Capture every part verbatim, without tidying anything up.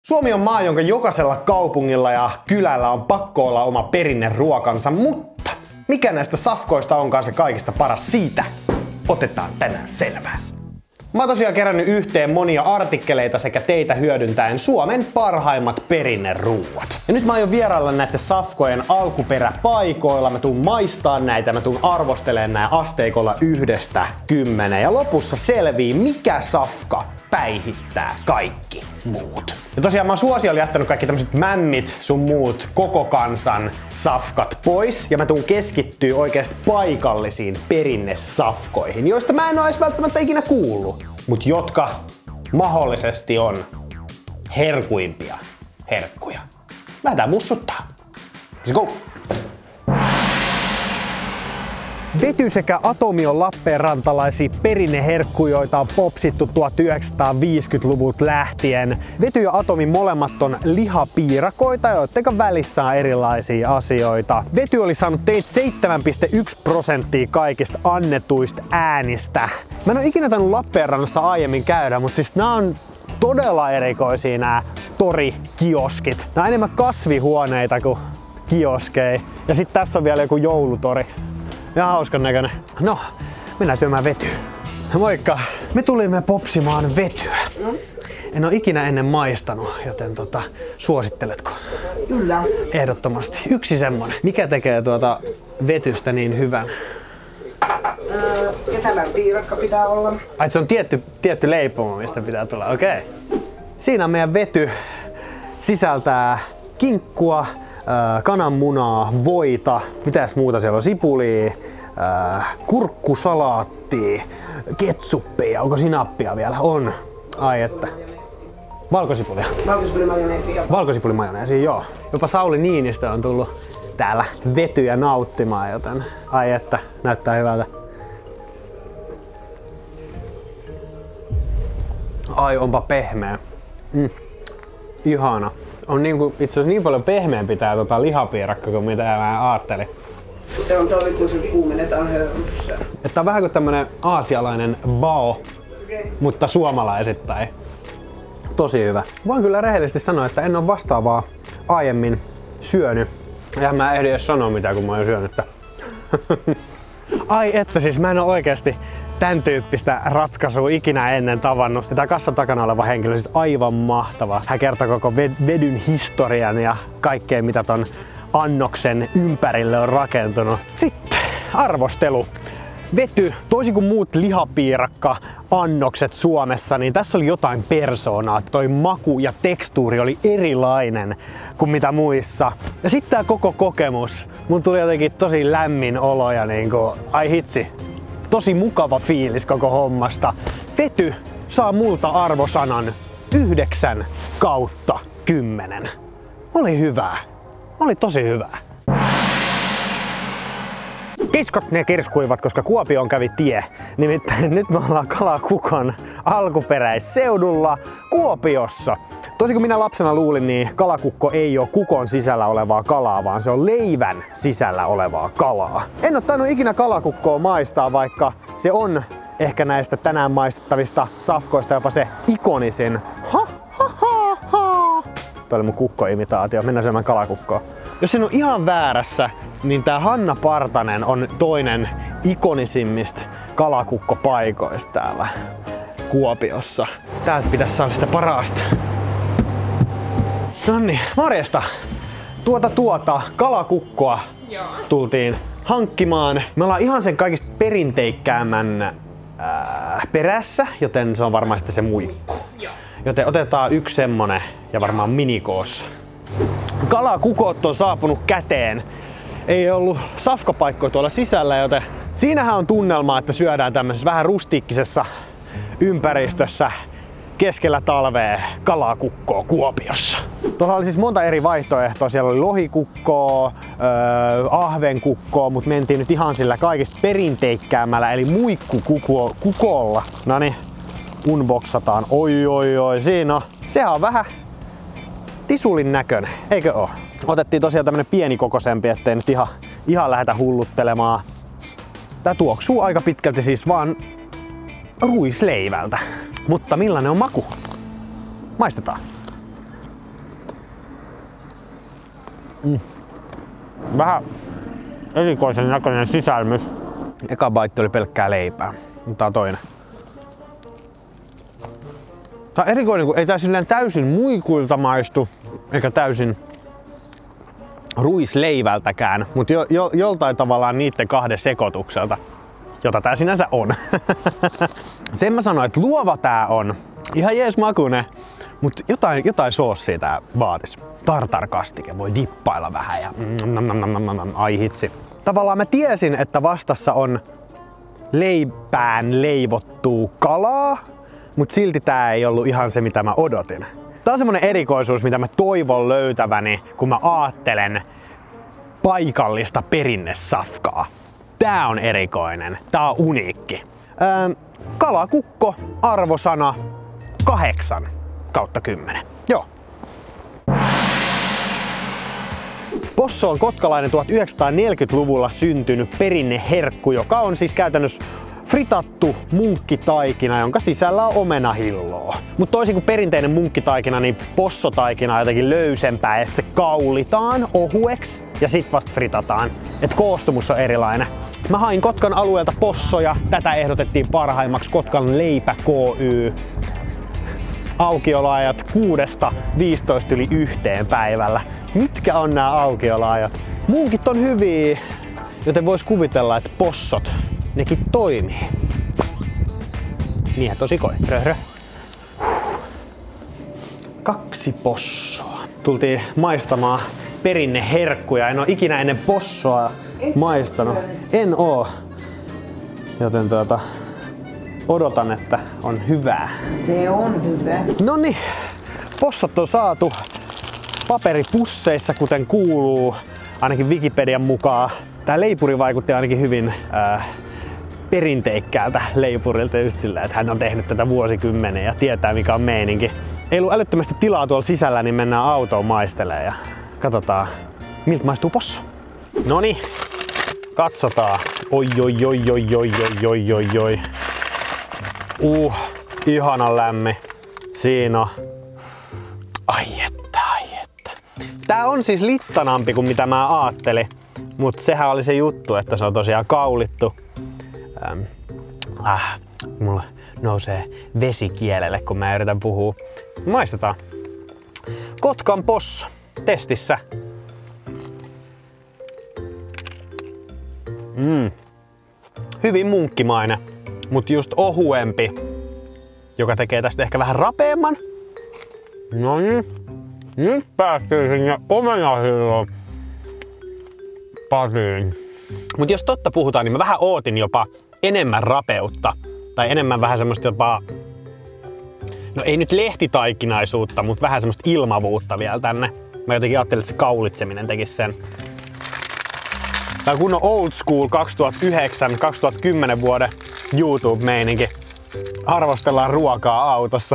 Suomi on maa, jonka jokaisella kaupungilla ja kylällä on pakko olla oma perinneruokansa, mutta mikä näistä safkoista onkaan se kaikista paras, siitä otetaan tänään selvää. Mä oon tosiaan kerännyt yhteen monia artikkeleita sekä teitä hyödyntäen Suomen parhaimmat perinneruuat. Ja nyt mä aion vierailla näiden safkojen alkuperäpaikoilla, mä tuun maistaa näitä, mä tuun arvostelemaan nää asteikolla yhdestä kymmeneen ja lopussa selvii mikä safka päihittää kaikki muut. Ja tosiaan mä oon suosiolla jättänyt kaikki tämmöset mämmit sun muut koko kansan safkat pois ja mä tuun keskittyä oikeasti paikallisiin perinnesafkoihin, joista mä en oo edes välttämättä ikinä kuullut, mut jotka mahdollisesti on herkuimpia herkkuja. Lähdetään mussuttaa. Let's go! Vety sekä atomi on lappeenrantalaisia perinneherkkuja, joita on popsittu tuhatyhdeksänsataaviisikymmentäluvulta lähtien. Vety ja atomi molemmat on lihapiirakoita, joiden välissä on erilaisia asioita. Vety oli saanut seitsemän pilkku yksi prosenttia kaikista annetuista äänistä. Mä en oo ikinä tainnut Lappeenrannassa aiemmin käydä, mutta siis nää on todella erikoisia nää torikioskit. Nää on enemmän kasvihuoneita kuin kioskeja. Ja sit tässä on vielä joku joulutori. Ja hauskan näköinen. No, mennään syömään vetyä. Moikka! Me tulimme popsimaan vetyä. Mm. En ole ikinä ennen maistanut, joten tota, suositteletko? Kyllä. Ehdottomasti. Yksi semmonen. Mikä tekee tuota vetystä niin hyvän? Öö, kesällä piirakka pitää olla. Ai, se on tietty, tietty leipoma, mistä pitää tulla. Okei. Okay. Siinä on meidän vety. Sisältää kinkkua, kananmunaa, voita, mitäs muuta siellä on, sipulia, kurkkusalaattia, ketsuppia, onko sinappia vielä? On. Ai että. Valkosipulia. Valkosipulimajoneesia. Valkosipulimajoneesia, joo. Jopa Sauli Niinistö on tullut täällä vetyä nauttimaan, joten ai että, näyttää hyvältä. Ai, onpa pehmeä. Mm. Ihana. On niinku, itse asiassa niin paljon pehmeämpi tää tota lihapiirakka kuin mitä mä ajattelin. Se on tovi, kun se kuumennetaan höyryssä. Että on vähän kuin tämmönen aasialainen bao, okay, mutta suomalaisittain. Tosi hyvä. Voin kyllä rehellisesti sanoa, että en ole vastaavaa aiemmin syönyt. Ja mä en ehdi edes sanoa mitään, kun mä oon syönyt. Ai että siis mä en oo oikeesti tän tyyppistä ratkaisua ikinä ennen tavannut. Ja tää kassan takana oleva henkilö siis aivan mahtava. Hän kertoo koko vedyn historian ja kaikkea mitä ton annoksen ympärille on rakentunut. Sitten arvostelu. Vety, toisin kuin muut lihapiirakka annokset Suomessa, niin tässä oli jotain persoonaa. Toi maku ja tekstuuri oli erilainen kuin mitä muissa. Ja sitten tää koko kokemus. Mun tuli jotenkin tosi lämmin olo ja niinku, ai hitsi. Tosi mukava fiilis koko hommasta. Vety saa multa arvosanan yhdeksän kautta kymmenen. Oli hyvää. Oli tosi hyvää. Kiskot ne kirskuivat, koska Kuopioon kävi tie. Nimittäin nyt me ollaan Kalakukon alkuperäisseudulla Kuopiossa. Tosi kun minä lapsena luulin, niin kalakukko ei ole kukon sisällä olevaa kalaa, vaan se on leivän sisällä olevaa kalaa. En ole tainnut ikinä kalakukkoa maistaa, vaikka se on ehkä näistä tänään maistettavista safkoista jopa se ikonisin. Ha, ha, ha, ha. Toi oli mun kukko-imitaatio. Mennään syömään kalakukkoa. Jos en ole ihan väärässä, niin tää Hanna Partanen on toinen ikonisimmista kalakukkopaikoista täällä Kuopiossa. Täältä pitäisi saada sitä parasta. Nonni, morjesta! Tuota tuota kalakukkoa Joo. tultiin hankkimaan. Me ollaan ihan sen kaikista perinteikkäämmän ää, perässä, joten se on varmaan sitten se muikku. Joo. Joten otetaan yksi semmonen ja varmaan minikoossa. Kalakukot on saapunut käteen. Ei ollut safkapaikkoja tuolla sisällä, joten siinähän on tunnelma, että syödään tämmöisessä vähän rustiikkisessa ympäristössä keskellä talvea kalakukkoa Kuopiossa. Tuolla oli siis monta eri vaihtoehtoa. Siellä oli lohikukkoa, öö, ahvenkukkoa, mutta mentiin nyt ihan sillä kaikista perinteikkäämällä eli muikkukukolla. Noniin, unboxataan. Oi oi oi, siinä on. Sehän on vähän tisulin näköinen, eikö oo? Otettiin tosiaan tämmönen pienikokoisempi, ettei nyt ihan, ihan lähdetä hulluttelemaan. Tää tuoksuu aika pitkälti siis vaan ruisleivältä. Mutta millainen on maku? Maistetaan. Mm. Vähän erikoisen näköinen sisälmys. Eka baitti oli pelkkää leipää, mutta tää on toinen. Tää on erikoinen, kun ei tää silleen täysin muikuilta maistu, eikä täysin ruisleivältäkään, mutta jo, jo, joltain tavallaan niitten kahden sekoitukselta, jota tää sinänsä on. Sen mä sanoin, että luova tää on. Ihan jees makuinen, mutta jotain, jotain soossia tää vaatis. Tartarkastike, voi dippailla vähän ja nam, nam, nam, nam, nam, ai hitsi. Tavallaan mä tiesin, että vastassa on leipään leivottua kalaa, mutta silti tää ei ollut ihan se, mitä mä odotin. Tää on semmonen erikoisuus, mitä mä toivon löytäväni, kun mä aattelen paikallista perinnesafkaa. Tää on erikoinen. Tää on uniikki. Öö, kalakukko, arvosana kahdeksan kautta kymmenen. Joo. Posso on kotkalainen tuhatyhdeksänsataaneljäkymmentäluvulla syntynyt perinneherkku, joka on siis käytännössä fritattu munkkitaikina, jonka sisällä on omenahilloa. Mutta toisin kuin perinteinen munkkitaikina, niin possotaikina on jotenkin löysempää ja sitten se kaulitaan ohueksi ja sit vasta fritataan. Et koostumus on erilainen. Mä hain Kotkan alueelta possoja. Tätä ehdotettiin parhaimmaksi Kotkan Leipä Ky. Aukioloajat kuudesta viisitoista yli yhteen päivällä. Mitkä on nämä aukioloajat? Munkit on hyviä, joten vois kuvitella, että possot, nekin toimii. Miehet tosikoi. Röhrö. Kaksi possoa. Tultiin maistamaan perinneherkkuja. En oo ikinä ennen possoa maistanut. En oo. Joten tuota, odotan, että on hyvää. Se on hyvä. Noniin, possot on saatu paperipusseissa, kuten kuuluu, ainakin Wikipedian mukaan. Tää leipuri vaikutti ainakin hyvin äh, perinteikkäältä leipurilta, just sillä, että hän on tehnyt tätä vuosikymmenen ja tietää, mikä on meininki. Ei ollut älyttömästi tilaa tuolla sisällä, niin mennään autoon maistelemaan ja katsotaan, miltä maistuu posso. Noniin, katsotaan. Oi, oi, oi, oi, oi, oi, oi, oi. Uh, ihana lämmin. Siinä on. Ai että, ai että. Tää on siis littanampi kuin mitä mä ajattelin, mutta sehän oli se juttu, että se on tosiaan kaulittu. Ähm, ah, mulla nousee vesi kielelle, kun mä yritän puhua. Maistetaan. Kotkan posso testissä. Mm. Hyvin munkkimainen, mutta just ohuempi, joka tekee tästä ehkä vähän rapeamman. No niin, nyt päästiin sinne omenahillon pariin. Mut jos totta puhutaan, niin mä vähän ootin jopa enemmän rapeutta. Tai enemmän vähän semmoista jopa, no ei nyt lehtitaikinaisuutta, mutta vähän semmoista ilmavuutta vielä tänne. Mä jotenkin ajattelin, että se kaulitseminen tekisi sen. Tää on kunnon old school kaksituhattayhdeksän kaksituhattakymmenen vuoden YouTube-meininki. Arvostellaan ruokaa autossa.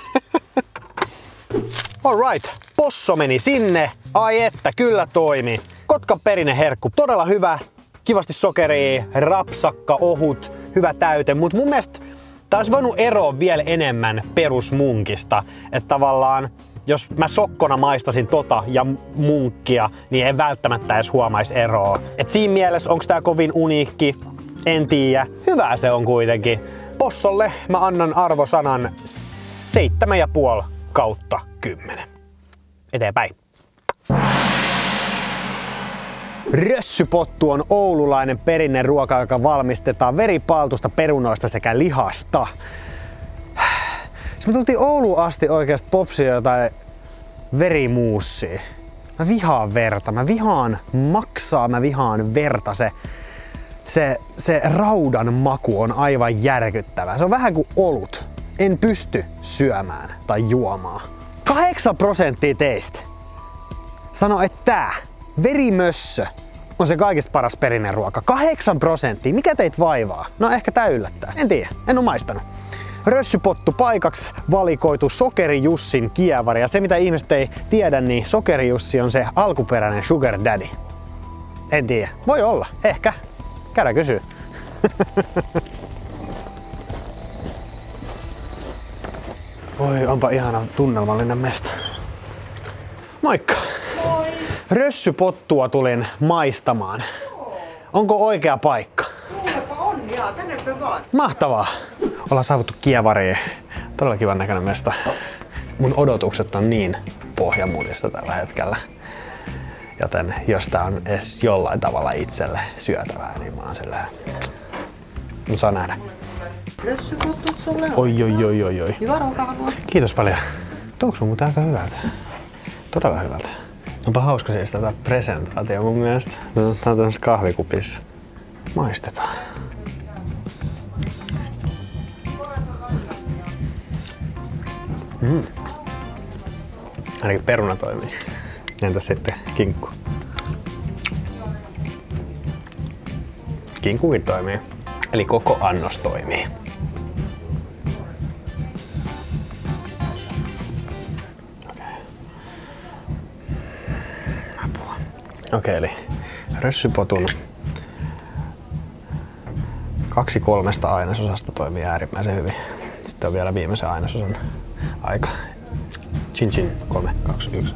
Alright, posso meni sinne. Ai että, kyllä toimi. Kotkan perinneherkku, todella hyvä. Kivasti sokeria, rapsakka, ohut, hyvä täyte. Mut mun mielestä tää olisi voinut eroa vielä enemmän perusmunkista. Että tavallaan, jos mä sokkona maistasin tota ja munkkia, niin en välttämättä edes huomaisi eroa. Et siinä mielessä onko tää kovin uniikki? En tiedä. Hyvää se on kuitenkin. Possolle mä annan arvosanan seitsemän ja puoli kautta kymmenen. Eteenpäin. Rössypottu on oululainen perinneruoka, joka valmistetaan veripaaltusta, perunoista sekä lihasta. Jos me tultiin Ouluun asti oikeasti popsia jotain verimuussia. Mä vihaan verta, mä vihaan maksaa, mä vihaan verta. Se, se, se raudan maku on aivan järkyttävä. Se on vähän kuin olut. En pysty syömään tai juomaan. Kahdeksan prosenttia teistä sano, että tää verimössö on se kaikista paras perinneruoka. Kahdeksan prosenttia. Mikä teitä vaivaa? No ehkä tää yllättää. En tiedä. En oo maistanut. Rössypottu paikaksi valikoitu Sokeri Jussin kievari. Ja se mitä ihmiset ei tiedä, niin Sokeri Jussi on se alkuperäinen sugar daddy. En tiedä. Voi olla. Ehkä. Käydään kysyä. Oi, onpa ihana tunnelmallinen mesta. Moikka! Moi! rössypottua tulin maistamaan. Onko oikea paikka? Kuulepa on, jaa, tänne vaan. Mahtavaa! Ollaan saavuttu Kievariin. Todella kivan näköinen mesta. Mun odotukset on niin pohjamudissa tällä hetkellä. Joten jos tää on edes jollain tavalla itselle syötävää, niin mä oon silleen... Mä saan nähdä. Rössypottut sulle on. Oi, oi, oi, oi, oi. Hyvä ruokahalua. Kiitos paljon. Tuoks sun muuten aika hyvältä? Todella hyvältä. Onpa hauska siis tätä presentaatio mun mielestä. No, tää on tämmöset kahvikupissa. Maistetaan. Mm. Ainakin peruna toimii. Entäs sitten kinkku? Kinkkukin toimii. Eli koko annos toimii. Okei. Apua. Okei, eli rössypotun kaksi kolmesta ainesosasta toimii äärimmäisen hyvin. Sitten on vielä viimeisen ainesosan aika. Chin chin. Kolme, kaksi, yksi.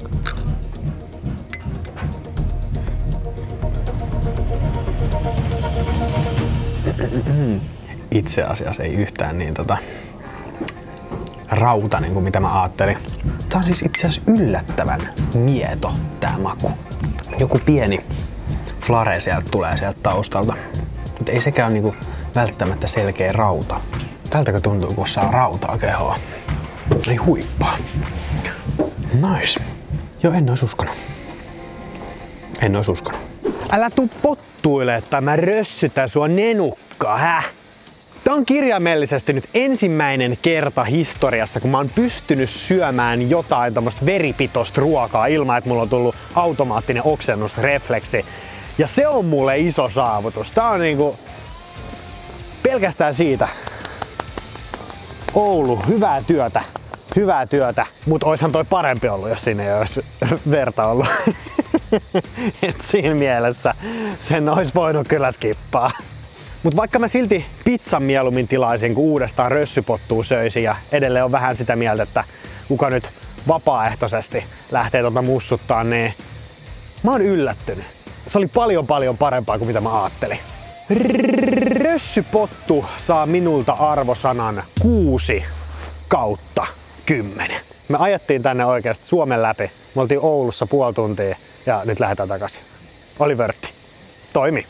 Itse asiassa ei yhtään niin tota rautainen kuin mitä mä ajattelin. Tää on siis itse asiassa yllättävän mieto tää maku. Joku pieni flare sieltä tulee sieltä taustalta. Mutta ei sekään ole niinku välttämättä selkeä rauta. Tältäkö tuntuu, kun saa rautaa kehoa? Ei huippaa. Nice. Joo, en ois uskonut. En ois uskonut. Älä tuu pottuile, että mä rössytän sua nenukkaa, häh? Tää on kirjaimellisesti nyt ensimmäinen kerta historiassa, kun mä oon pystynyt syömään jotain tommoista veripitoista ruokaa ilman, että mulla on tullut automaattinen oksennusrefleksi. Ja se on mulle iso saavutus. Tää on niinku pelkästään siitä. Oulu, hyvää työtä. Hyvää työtä. Mut oishan toi parempi ollut, jos siinä ei olisi verta ollut. Et siinä mielessä sen ois voinut kyllä skippaa. Mut vaikka mä silti pizzan mieluummin tilaisin, kun uudestaan rössypottua söisin ja edelleen on vähän sitä mieltä, että kuka nyt vapaaehtoisesti lähtee tuota mussuttaa, niin mä oon yllättynyt. Se oli paljon paljon parempaa kuin mitä mä ajattelin. Rössypottu saa minulta arvosanan kuusi kautta kymmenen. Me ajettiin tänne oikeasti Suomen läpi. Me oltiin Oulussa puoli tuntia ja nyt lähdetään takaisin. Oli vörtti. Toimi.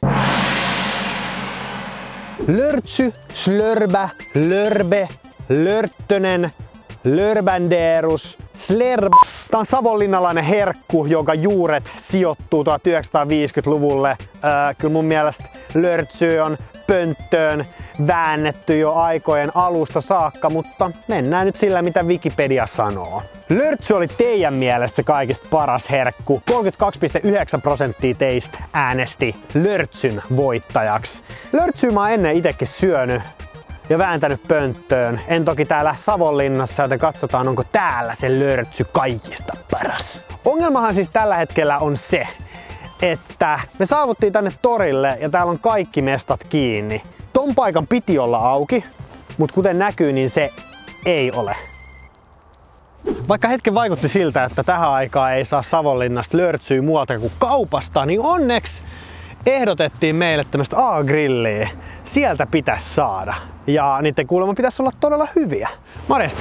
Lörtsy, slörbä, lörbe, lörttönen, lörbänderus, slerb. Tää on savonlinnalainen herkku, jonka juuret sijoittuu tuhatyhdeksänsataaviisikymmentäluvulle. Öö, kyllä mun mielestä lörtsy on pönttöön väännetty jo aikojen alusta saakka, mutta mennään nyt sillä, mitä Wikipedia sanoo. Lörtsy oli teidän mielestä se kaikista paras herkku. kolmekymmentäkaksi pilkku yhdeksän prosenttia teistä äänesti lörtsyn voittajaksi. Lörtsyä mä oon ennen itekin syönyt ja vääntänyt pönttöön. En toki täällä Savonlinnassa, joten katsotaan, onko täällä se lörtsy kaikista paras. Ongelmahan siis tällä hetkellä on se, että me saavuttiin tänne torille ja täällä on kaikki mestat kiinni. Ton paikan piti olla auki, mutta kuten näkyy, niin se ei ole. Vaikka hetken vaikutti siltä, että tähän aikaan ei saa Savonlinnasta lörtsyä muualta kuin kaupasta, niin onneksi ehdotettiin meille tämmöistä A-grilliä. Sieltä pitäisi saada. Ja niiden kuulemma pitäisi olla todella hyviä. Morjesta!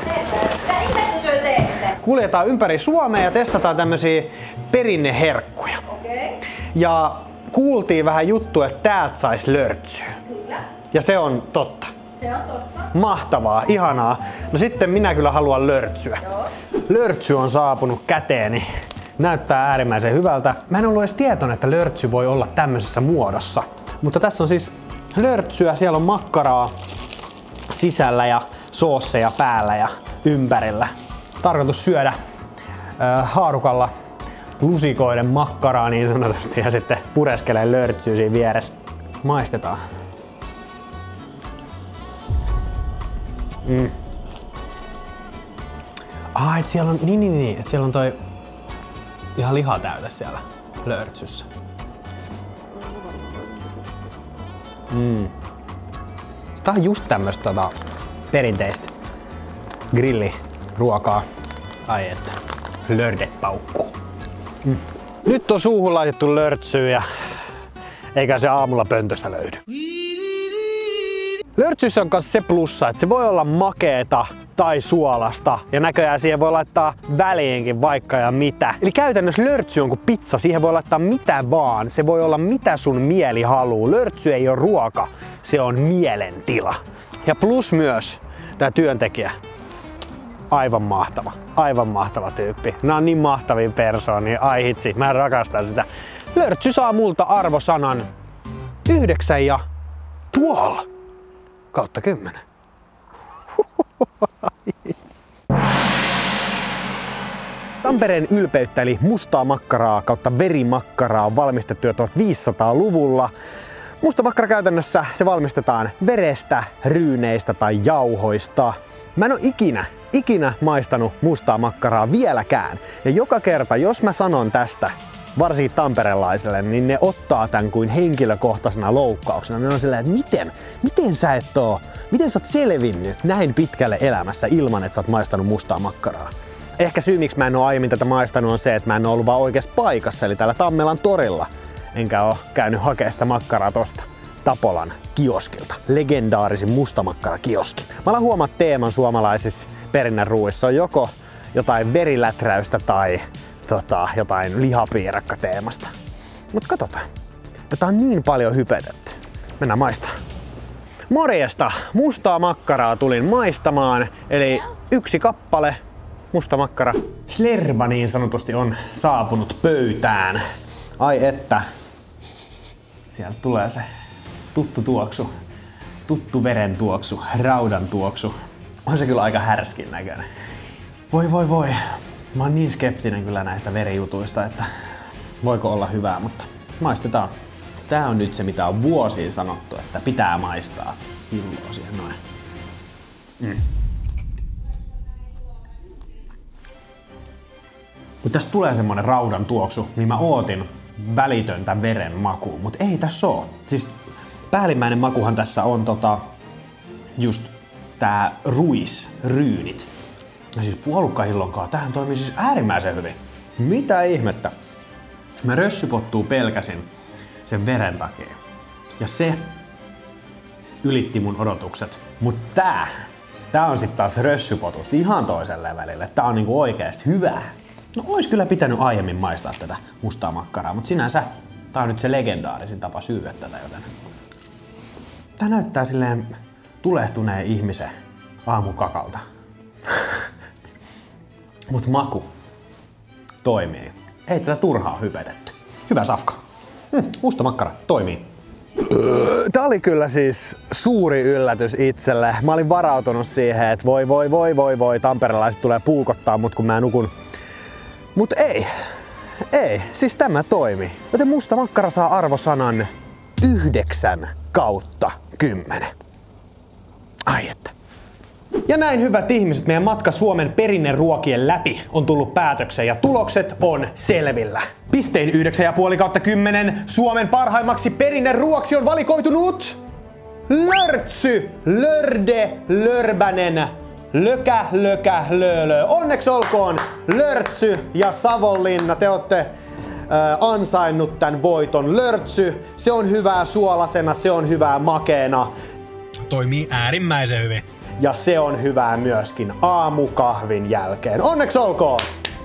Kuljetaan ympäri Suomea ja testataan tämmöisiä perinneherkkuja. Okay. Ja kuultiin vähän juttua, että täältä sais lörtsyä. Kyllä. Ja se on totta. Se on totta. Mahtavaa, ihanaa. No sitten minä kyllä haluan lörtsyä. Joo. Lörtsy on saapunut käteeni. Näyttää äärimmäisen hyvältä. Mä en ollut edes tietoinen, että lörtsy voi olla tämmöisessä muodossa. Mutta tässä on siis lörtsyä, siellä on makkaraa sisällä ja soosseja päällä ja ympärillä. Tarkoitus syödä äh, haarukalla lusikoiden makkaraa niin sanotusti ja sitten pureskelee lörtsyä siinä vieressä. Maistetaan. Mm. Ah, et siellä on, niin, niin, niin, et siellä on toi ihan lihatäyte siellä lörtsyssä. Mm. Tää on just tämmöstä tota, perinteistä grilliruokaa. Ai että, lördet paukkuu. Mm. Nyt on suuhun laitettu lörtsyä ja eikä se aamulla pöntöstä löydy. Lörtsyissä on myös se plussa, että se voi olla makeeta tai suolasta ja näköjään siihen voi laittaa väliinkin vaikka ja mitä. Eli käytännössä lörtsy on kuin pizza, siihen voi laittaa mitä vaan. Se voi olla mitä sun mieli haluu. Lörtsy ei ole ruoka, se on mielentila. Ja plus myös tää työntekijä. Aivan mahtava, aivan mahtava tyyppi. Nämä on niin mahtavia persoonia, ai hitsi, mä rakastan sitä. Lörtsy saa multa arvosanan yhdeksän ja puoli kautta kymmenen. Tampereen ylpeyttä eli mustaa makkaraa kautta verimakkaraa on valmistettu jo tuhatviisisataaluvulla. Musta makkara käytännössä se valmistetaan verestä, ryyneistä tai jauhoista. Mä en oo ikinä, ikinä maistanut mustaa makkaraa vieläkään. Ja joka kerta, jos mä sanon tästä, varsinkin tamperelaisille, niin ne ottaa tän kuin henkilökohtaisena loukkauksena. Ne on silleen, että miten, miten sä et oo, miten sä oot selvinnyt näin pitkälle elämässä ilman, että sä oot maistanut mustaa makkaraa. Ehkä syy, miksi mä en oo aiemmin tätä maistanut, on se, että mä en oo ollut vaan oikeassa paikassa, eli täällä Tammelan torilla. Enkä oo käynyt hakemaan sitä makkaraa tosta Tapolan kioskilta. Legendaarisin mustamakkara kioski. Mä alan huomaa teeman suomalaisissa perinnänruuissa on joko jotain veriläträystä tai tota, jotain lihapiirakka teemasta. Mut katsotaan. Tätä on niin paljon hypetetty. Mennään maistamaan. Morjesta! Mustaa makkaraa tulin maistamaan. Eli yksi kappale musta makkara. Slerba niin sanotusti on saapunut pöytään. Ai että. Sieltä tulee se tuttu tuoksu. Tuttu veren tuoksu. Raudan tuoksu. On se kyllä aika härskin näköinen. Voi voi voi. Mä oon niin skeptinen kyllä näistä verijutuista, että voiko olla hyvää, mutta maistetaan. Tää on nyt se, mitä on vuosiin sanottu, että pitää maistaa. Hilloa siihen noin. Mm. Kun tästä tulee semmonen raudan tuoksu, niin mä ootin välitöntä veren makua, mutta ei tässä oo. Siis päällimmäinen makuhan tässä on tota, just tää ruis, ryynit. Ja siis puolukkahillonkaan, tähän toimii siis äärimmäisen hyvin. Mitä ihmettä? Mä rössypottuu pelkäsin sen veren takia. Ja se ylitti mun odotukset. Mut tää, tää on sit taas rössypotusta ihan toiselle välille. Tää on niinku oikeesti hyvää. No ois kyllä pitänyt aiemmin maistaa tätä mustaa makkaraa, mut sinänsä tää on nyt se legendaarisin tapa syödä tätä, joten tää näyttää silleen tulehtuneen ihmisen aamukakalta. Mut maku toimii. Ei tätä turhaa hypetetty. Hyvä safka. Hm, musta makkara toimii. Tää oli kyllä siis suuri yllätys itselle. Mä olin varautunut siihen, että voi voi voi voi voi tamperelaiset tulee puukottaa mut kun mä nukun. Mut ei. Ei. Siis tämä toimi. Joten musta makkara saa arvosanan yhdeksän kautta kymmenen. Ai että. Ja näin hyvät ihmiset, meidän matka Suomen perinneruokien läpi on tullut päätökseen ja tulokset on selvillä. Pistein yhdeksän pilkku viisi kautta kymmenen Suomen parhaimmaksi perinneruoksi on valikoitunut lörtsy, lörde, lörbənen, lökä, lökä, löölö. Onneksi olkoon lörtsy ja Savonlinna, te olette äh, ansainnut tän voiton. Lörtsy, se on hyvää suolasena, se on hyvää makeena. Toimii äärimmäisen hyvin. Ja se on hyvää myöskin aamukahvin jälkeen. Onneksi olkoon!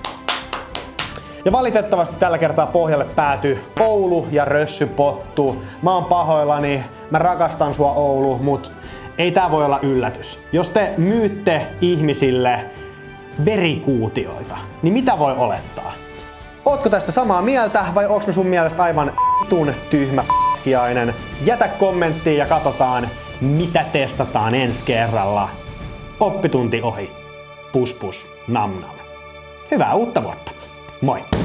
Ja valitettavasti tällä kertaa pohjalle päätyi Oulu ja rössypottu. Mä oon pahoillani, mä rakastan sua Oulu, mut ei tää voi olla yllätys. Jos te myytte ihmisille verikuutioita, niin mitä voi olettaa? Ootko tästä samaa mieltä vai onks me sun mielestä aivan tun tyhmä p***kiainen? Jätä kommenttiin ja katsotaan, mitä testataan ensi kerralla. Oppitunti ohi. Pus pus, nam nam. Hyvää uutta vuotta. Moi!